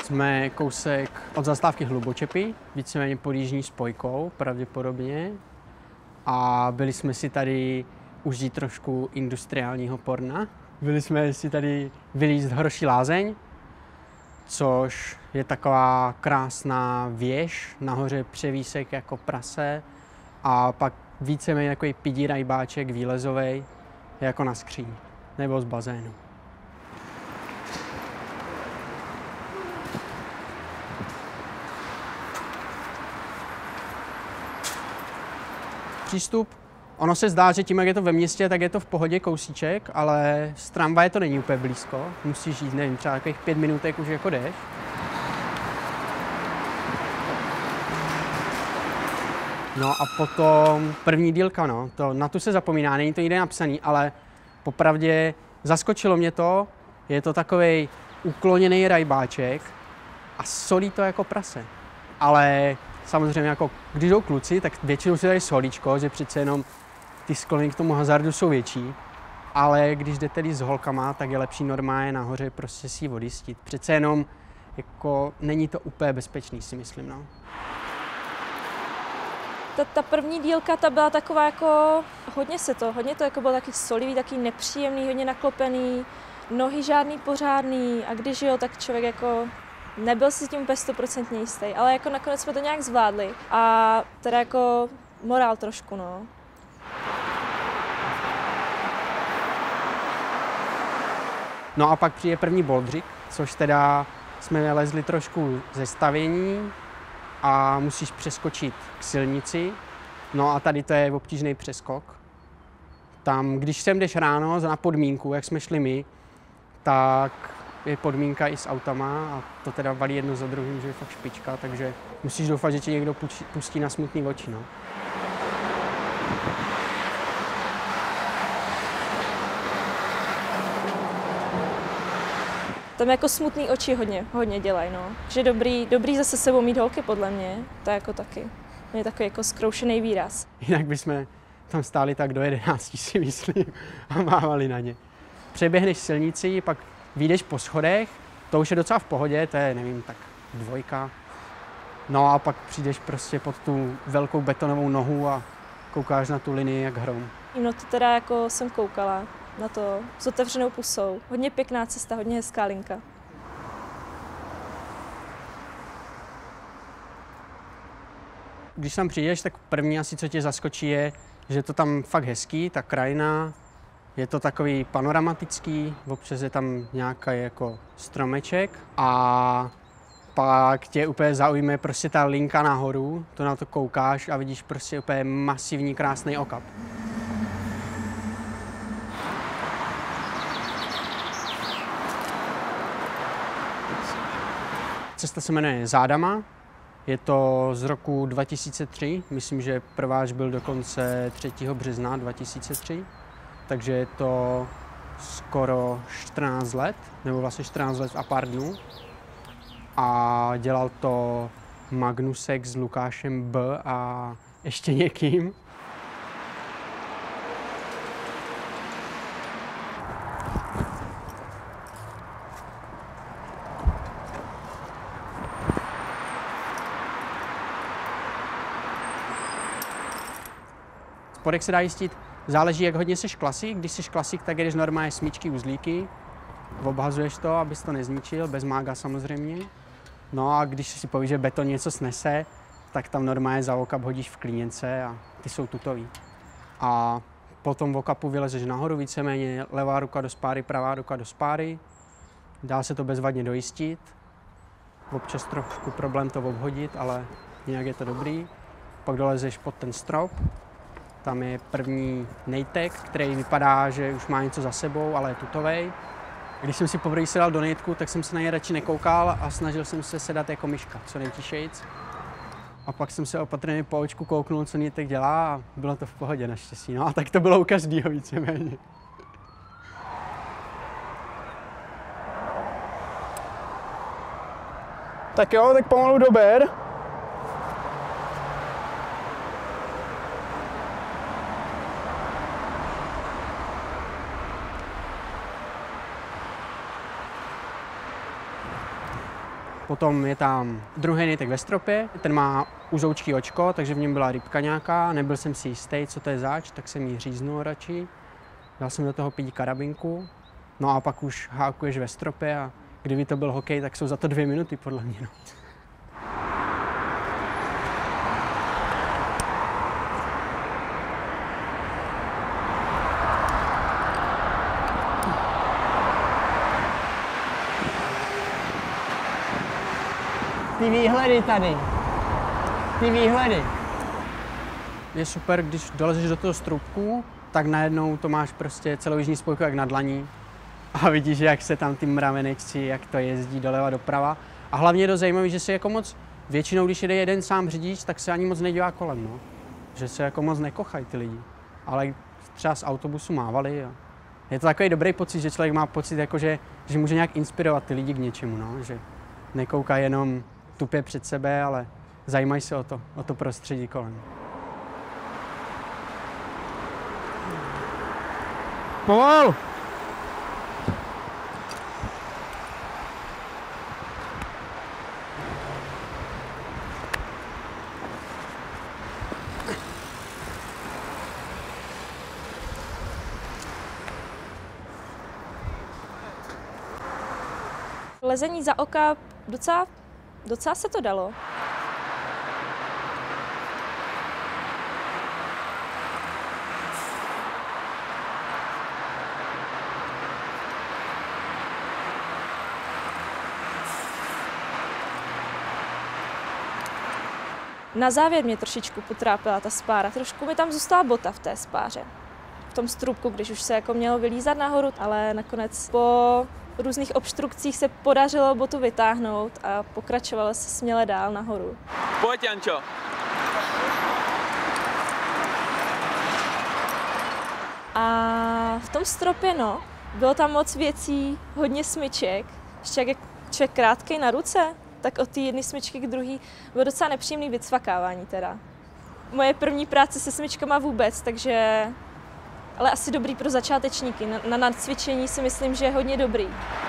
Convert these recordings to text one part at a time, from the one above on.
Jsme kousek od zastávky Hlubočepy, víceméně pod jižní spojkou pravděpodobně. A byli jsme si tady užít trošku industriálního porna. Byli jsme si tady vylízt Hroší lázeň, což je taková krásná věž, nahoře převísek jako prase a pak víceméně takový pidí rajbáček výlezovej jako na skříň nebo z bazénu. Přístup. Ono se zdá, že tím, jak je to ve městě, tak je to v pohodě kousíček, ale z tramvaje to není úplně blízko. Musíš jít, nevím, třeba takových 5 minutek už jako jdeš. No a potom první dílka, no. Na tu se zapomíná, není to nikde napsaný, ale popravdě zaskočilo mě to. Je to takovej ukloněný rajbáček a solí to jako prase. Ale samozřejmě, jako když jdou kluci, tak většinou si dají solíčko, že přece jenom ty sklony k tomu hazardu jsou větší. Ale když jdete tedy s holkama, tak je lepší normálně nahoře prostě si ji odjistit. Přece jenom jako není to úplně bezpečný, si myslím, no. Ta první dílka, ta byla taková jako, hodně to jako bylo taky solivý, taky nepříjemný, hodně naklopený, nohy žádný pořádný a když jo, tak člověk jako nebyl si tím úplně 100% jistý, ale jako nakonec jsme to nějak zvládli a teda jako morál trošku, no. No a pak přijde první boldřik, což teda jsme lezli trošku ze stavění a musíš přeskočit k silnici. No a tady to je obtížný přeskok. Tam, když sem jdeš ráno na podmínku, jak jsme šli my, tak je podmínka i s autama a to teda valí jedno za druhým, že je fakt špička, takže musíš doufat, že tě někdo pustí na smutný oči, no. Tam jako smutný oči hodně dělají, no. Že dobrý zase sebou mít holky, podle mě, to je jako taky. Je takový jako zkroušený výraz. Jinak bychom tam stáli tak do 11, si myslím, a mávali na ně. Přeběhneš silnici, pak vyjdeš po schodech, to už je docela v pohodě, to je, nevím, tak 2. No a pak přijdeš prostě pod tu velkou betonovou nohu a koukáš na tu linii jak hrom. No to teda jako jsem koukala na to s otevřenou pusou. Hodně pěkná cesta, hodně hezká linka. Když tam přijdeš, tak první asi, co tě zaskočí, je, že to tam fakt hezký, ta krajina. Je to takový panoramatický, občas je tam nějaký jako stromeček a pak tě úplně zaujme prostě ta linka nahoru, to na to koukáš a vidíš prostě úplně masivní krásný okap. Cesta se jmenuje Zádama, je to z roku 2003, myslím, že prváč byl dokonce 3. března 2003. Takže je to skoro 14 let, nebo vlastně 14 let a pár dnů. A dělal to Magnusek s Lukášem B. a ještě někým. Spodek se dá jistit. Záleží, jak hodně seš klasik. Když seš klasik, tak jedeš normálně smyčky, uzlíky. Obhazuješ to, abys to nezničil, bez mága samozřejmě. No a když si povíš, že beton něco snese, tak tam normálně za okap hodíš v klíněnce a ty jsou tutový. A potom v okapu vylezeš nahoru víceméně, levá ruka do spáry, pravá ruka do spáry. Dá se to bezvadně dojistit. Občas trošku problém to obhodit, ale jinak je to dobrý. Pak dolezeš pod ten strop. Tam je první nejtek, který vypadá, že už má něco za sebou, ale je tutovej. Když jsem si poprvé sedal do nejtku, tak jsem se na něj radši nekoukal a snažil jsem se sedat jako myška, co nejtišejc. A pak jsem se opatrně po očku kouknul, co nejtek dělá a bylo to v pohodě naštěstí. No a tak to bylo u každého víceméně. Tak jo, tak pomalu dober. Potom je tam druhý nejtek ve stropě, ten má uzoučký očko, takže v něm byla rybka nějaká, nebyl jsem si jistý, co to je zač, tak jsem ji říznul radši. Dal jsem do toho pidi karabinku, no a pak už hákuješ ve stropě a kdyby to byl hokej, tak jsou za to 2 minuty podle mě. No. Ty výhledy tady. Ty výhledy. Je super, když dolezeš do toho strupku, tak najednou to máš prostě celou jižní spojku jak na dlaní a vidíš, jak se tam ty mravenečci, jak to jezdí doleva doprava. A hlavně je to zajímavé, že se jako moc, většinou, když jede jeden sám řidič, tak se ani moc nedívá kolem, no. Že se jako moc nekochají ty lidi. Ale třeba z autobusu mávali a je to takový dobrý pocit, že člověk má pocit, jako že může nějak inspirovat ty lidi k něčemu, no. Že nekouká jenom tupě před sebe, ale zajímají se o to prostředí kolem. Pomalu! Lezení za oka docela se to dalo. Na závěr mě trošičku potrápila ta spára. Trošku mi tam zůstala bota v té spáře. V tom strupku, když už se jako mělo vylízat nahoru, ale nakonec po různých obstrukcích se podařilo botu vytáhnout a pokračovalo se směle dál nahoru. Pojď, Jančo. A v tom stropě, no, bylo tam moc věcí, hodně smyček. Ještě jak je člověk krátkej na ruce, tak od té jedné smyčky k druhé bylo docela nepříjemné vycvakávání teda. Moje první práce se smyčkama vůbec, takže ale asi dobrý pro začátečníky. Na nacvičení si myslím, že je hodně dobrý.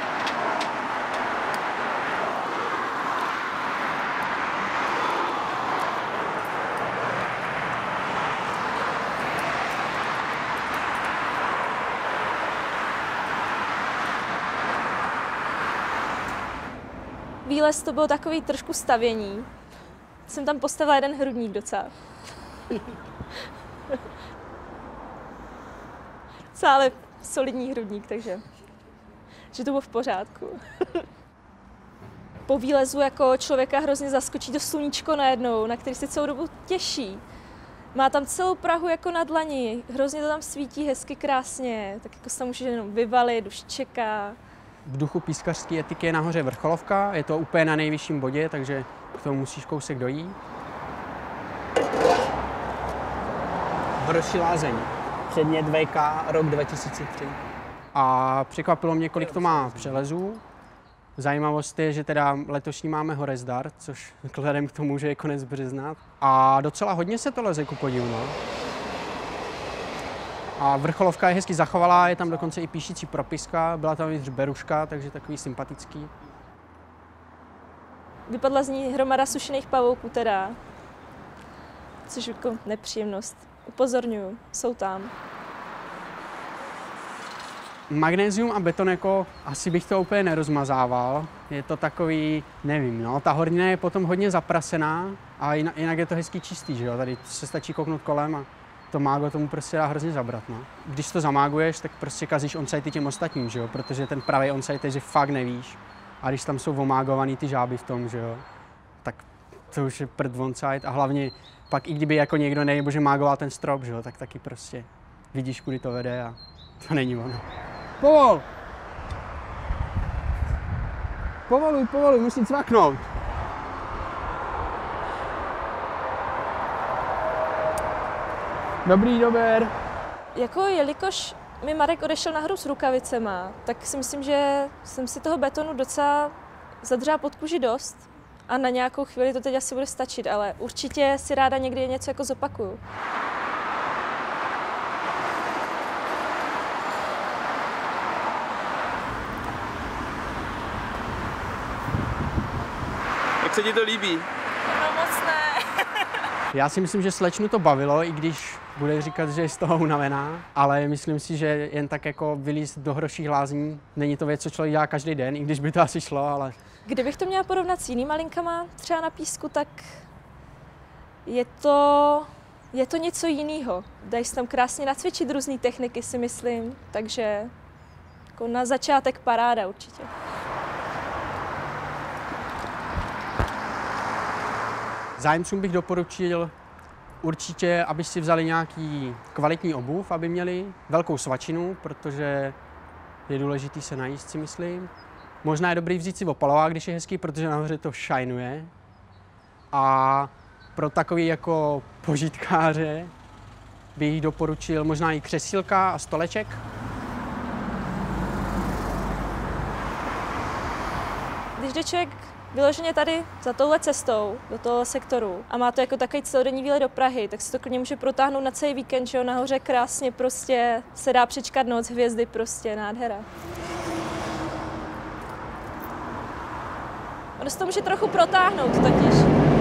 Výlez to bylo takový trošku stavění. Jsem tam postavila jeden hrudník docela. Ale solidní hrudník, takže že to bylo v pořádku. Po výlezu jako člověka hrozně zaskočí to sluníčko najednou, na který se celou dobu těší. Má tam celou Prahu jako na dlani, hrozně to tam svítí hezky, krásně, tak jako se tam může jenom vyvalit, už čeká. V duchu pískařské etiky je nahoře vrcholovka, je to úplně na nejvyšším bodě, takže k tomu musíš kousek dojít. Hroší lázeň. Předmět VK, rok 2003. A překvapilo mě, kolik to má přelezů. Zajímavost je, že teda letošní máme Horezdar, což vzhledem k tomu, že je konec března. A docela hodně se to leze ku podivu, no. A vrcholovka je hezky zachovalá, je tam dokonce i píšící propiska, byla tam i beruška, takže takový sympatický. Vypadla z ní hromada sušených pavouků teda, což jako nepříjemnost. Upozorňuju, jsou tam. Magnézium a beton jako asi bych to úplně nerozmazával. Je to takový, nevím, no, ta hornina je potom hodně zaprasená a jinak je to hezky čistý, že jo, tady se stačí kouknout kolem a to mágo tomu prostě dá hrozně zabrat, no. Když to zamáguješ, tak prostě kazíš onsite těm ostatním, že jo, protože ten pravý onsite je, že fakt nevíš. A když tam jsou omágovaný ty žáby v tom, že jo, tak to už je prd onsite a hlavně pak i kdyby jako někdo nejbože mágoval ten strop, že jo, tak taky prostě vidíš, kudy to vede a to není ono. Povol! Povoluj, musí cvaknout. Dobrý dober. Jako jelikož mi Marek odešel na hru s rukavicema, tak si myslím, že jsem si toho betonu docela zadřela pod kůži dost. A na nějakou chvíli to teď asi bude stačit, ale určitě si ráda někdy něco jako zopakuju. Jak se ti to líbí? No moc ne. Já si myslím, že slečnu to bavilo, i když bude říkat, že je z toho unavená, ale myslím si, že jen tak jako vylízt do hroších lázní, není to věc, co člověk dělá každý den, i když by to asi šlo, ale Kdybych to měla porovnat s jinýma linkama, třeba na písku, tak je to něco jiného. Dají se tam krásně nacvičit různé techniky, si myslím, takže jako na začátek paráda určitě. zájemcům bych doporučil určitě, aby si vzali nějaký kvalitní obuv, aby měli velkou svačinu, protože je důležitý se najíst, si myslím. Možná je dobrý vzít si opalovák, když je hezký, protože nahoře to šajnuje. A pro takový jako požitkáře bych doporučil možná i křesílka a stoleček. Když jde člověk vyloženě tady za touhle cestou, do toho sektoru a má to jako takový celodenní výlet do Prahy, tak se to klidně může protáhnout na celý víkend, že jo, nahoře krásně prostě se dá přečkat noc, hvězdy prostě, nádhera. Ono se to může trochu protáhnout totiž.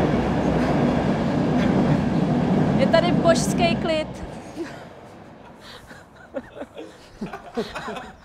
Je tady božský klid.